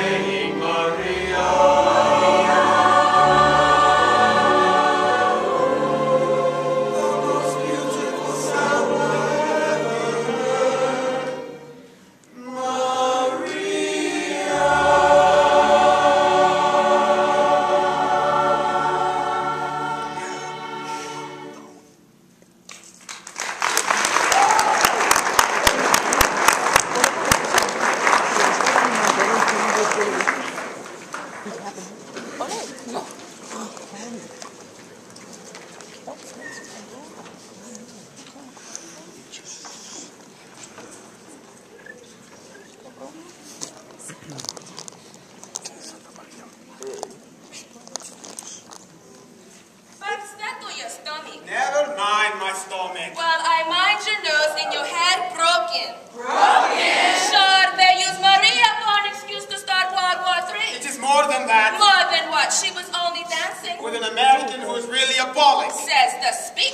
Never mind my stomach. Well, I mind your nose and your head broken. Broken? Sure, they use Maria for an excuse to start World War III. It is more than that. More than what? She was only dancing. With an American who is really a Pollock. Says the speak.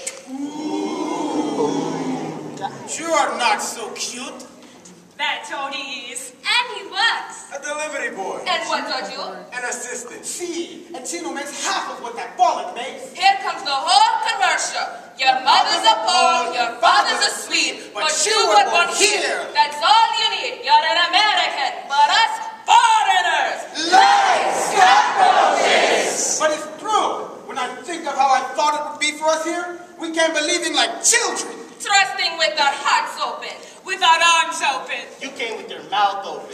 You are not so cute. That Tony is. And he works. A delivery boy. And what are you? An assistant. See, and Chino makes half of what that Pollock makes. Here comes the whole commercial. Your mother's a Pole, your father's a Swede, but you were born here. That's all you need. You're an American, but us foreigners. Let's capitalists! But it's true. When I think of how I thought it would be for us here, we can't believe in like children. Trusting with our hearts open, with our arms open. You came with your mouth open.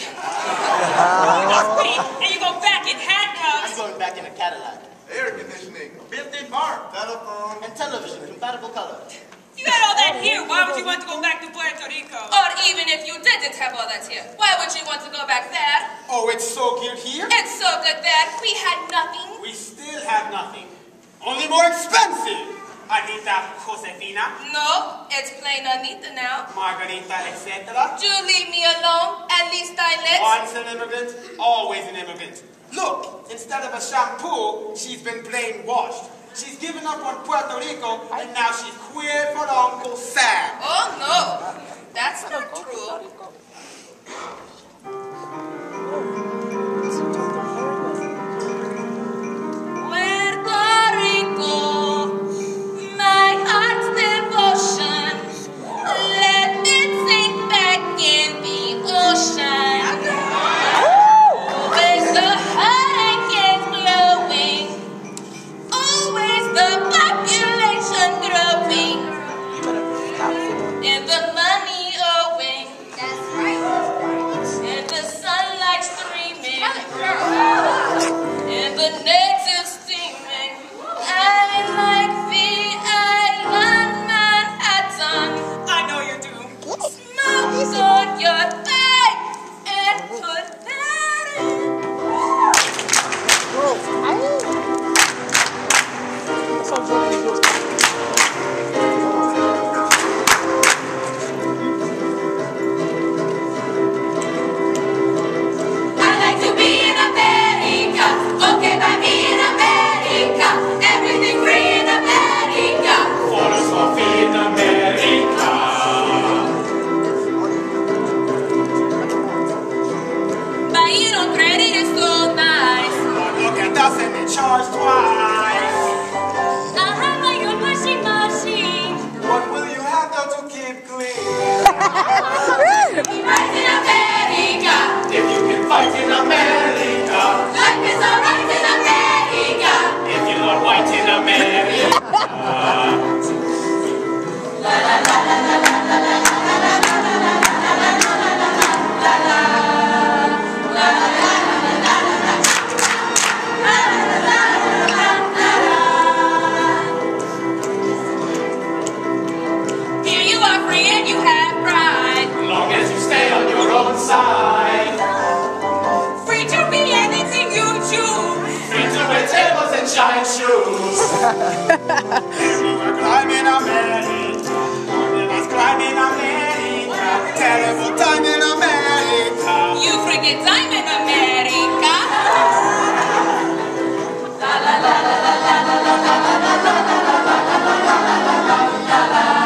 And you go back in handcuffs. I'm going back in a Cadillac. Air conditioning, Built-in bar, telephone, and television, compatible color. You had all that here. Why would you want to go back to Puerto Rico? Or even if you didn't have all that here, why would you want to go back there? Oh, it's so good here? It's so good there. We had nothing. We still have nothing. Only more expensive. Anita Josefina. No, it's plain Anita now. Margarita, etc. Do leave me alone. At least I let. Once an immigrant, always an immigrant. Look, instead of a shampoo, she's been plain washed. She's given up on Puerto Rico, and now she's queer for Uncle Sam. Oh, no. That's not true. Puerto Rico, my heart's devotion. Let it sink back in the ocean. Always the hurricanes blowing. Always the population growing. And the money owing. That's right. And the sunlight streaming. And the natives steaming. I like the island Manhattan. I know you do. Smoke on your back and put that in. I like to be in America. Okay, by me in America. Everything free in America. Filosofía in America. Buying on credit is so nice. But look at us and they charge twice. I have my own washing machine. What will you have though to keep clean? We fight in America. If you can fight in America. Life is alright in America. If you are white in America. Here you are free and you have pride. Long as you stay on your own side. Free to be anything you choose. Free to wear tables and shine shoes. Everywhere climbing America. Everyone's climbing America. Terrible time in America. You forget time in America. La la la la la la la la la la la la la la.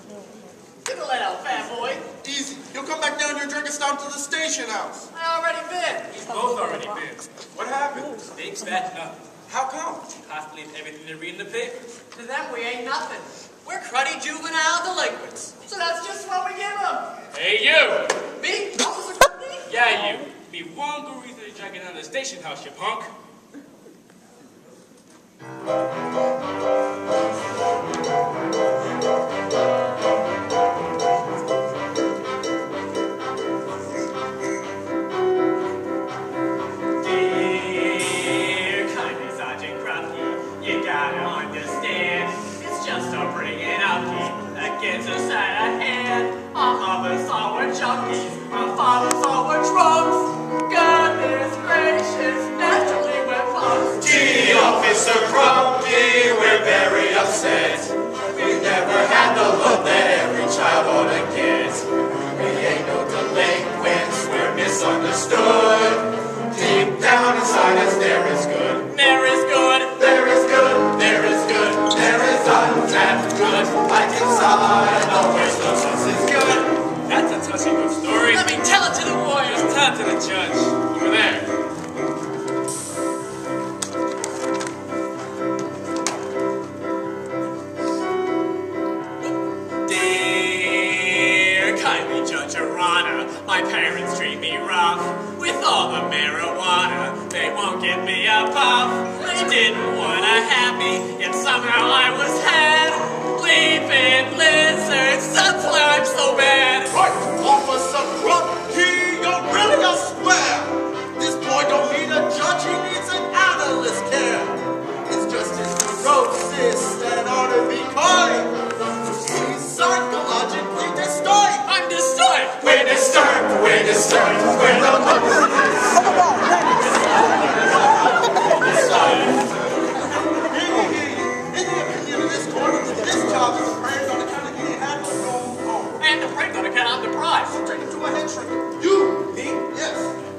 Get the let out, fat boy. Easy. You'll come back down here and drink us down to the station house. I already been. We've both already been. What happened? Big fat nothing. How come? Have to leave everything they read in the paper. To them, we ain't nothing. We're cruddy juvenile delinquents. So that's just what we give them. Hey, you! Me? Officer Cruddy? Yeah, you. Be one good reason to drag it down to the station house, you punk. Dear kindly Sergeant Krupke, you gotta understand, it's just a bringing up against a side of hand. Our mothers all were junkies, our fathers all were drunks. Goodness gracious, naturally we're punks. Gee, Officer Crumkey, we're very upset. We never had the look that every child ought to get. We ain't no delinquents, we're misunderstood. Deep down inside us there is good. There is good. There is good, there is good, there is untapped good. Like inside the worst of us is good. That's a touching good story. Let me tell it to the warriors. Just tell it to the judge. Over there. Dear kindly Judge Arana, my parents treat me rough. With all the marijuana, they won't give me a puff. They didn't want to have me, yet somehow I was had. Leaving lizards, that's why I'm so bad. Right, Officer Crumkey, you're really a square. This boy don't need a judge, he needs an analyst care. It's just his neurosis that ought to be kind. He's psychologically disturbed. I'm disturbed. We're disturbed, we're disturbed, we're In the opinion of this court, this job is a prank on account of getting had to go home. And the prank on account I'm deprived. Take him to a head shrinker. You, me, yes.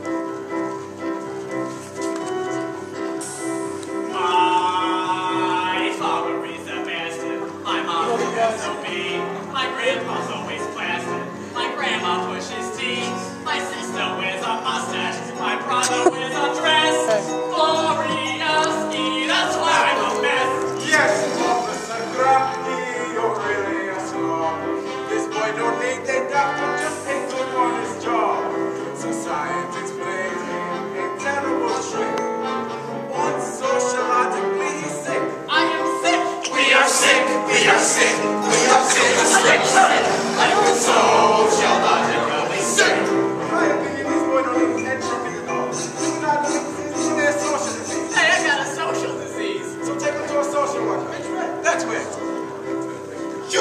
My father is a bastard. My mom is so mean. My grandpa's always blasted. My grandma pushes teeth. My sister wears a mustache. My brother wears a dress. Gloriousky, that's why I'm a mess. Yes, Officer Crumkey, you're really a slob. This boy don't need the doctor, just ain't good on his job. So science explains a terrible trick. One sociologically he's sick. I am sick. We are sick, we are sick, we are sick, sick, sick. Like the sociologically sick. In my opinion, this boy don't need head shrinking at all. This is not a social disease. Hey, I got a social disease. So take him to a social worker. That's where. You!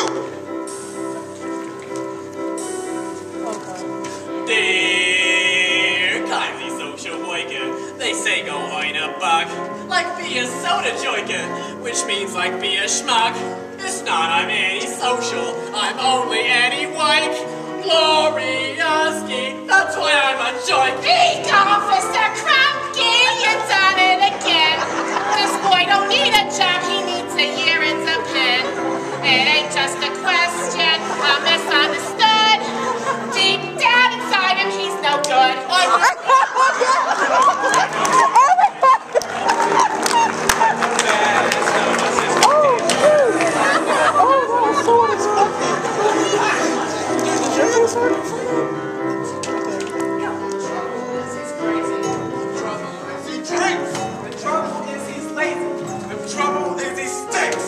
Dear kindly social worker, they say go oin a buck, like be a soda joker, which means like be a schmuck. It's not I'm antisocial, I'm only anti-wike. Gloriousky, that's why I'm a joint. Beat Officer Crumkey, you done it again. This boy don't need a job, he needs a year and a pen. It ain't just a question, I'm misunderstood. Deep down inside him, he's no good. He drinks. The trouble is he's lazy. The trouble is he stinks.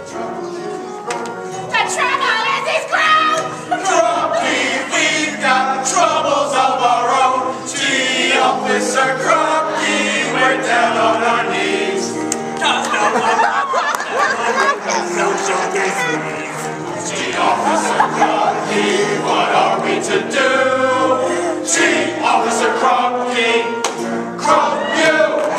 The trouble is he's grown. Crumkey, we've got troubles of our own. Gee, Officer Crumkey, we're down on our knees. Cause no one Social disease. Gee, Officer Crumkey, what are we to do? Gee, Officer Crumkey, crump you.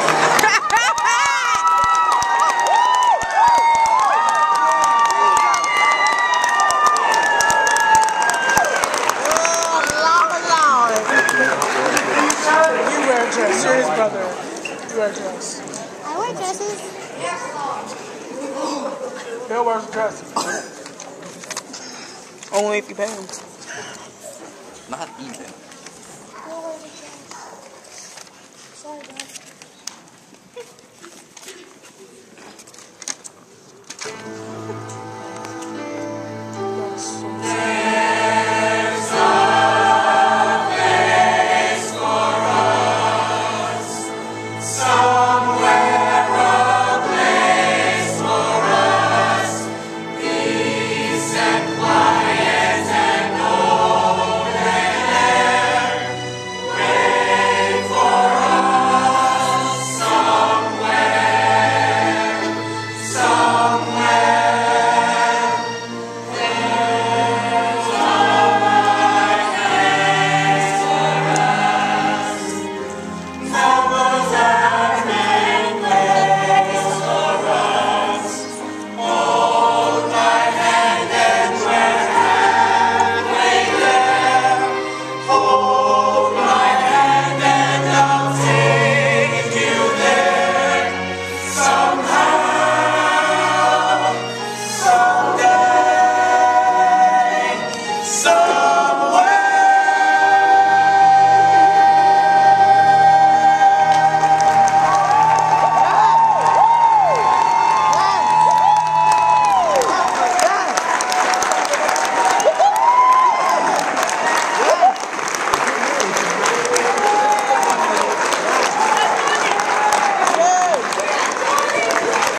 You wear a dress. You're his brother. You wear a dress. I wear dresses. Bill wears dresses. Only if you pay him. Not even.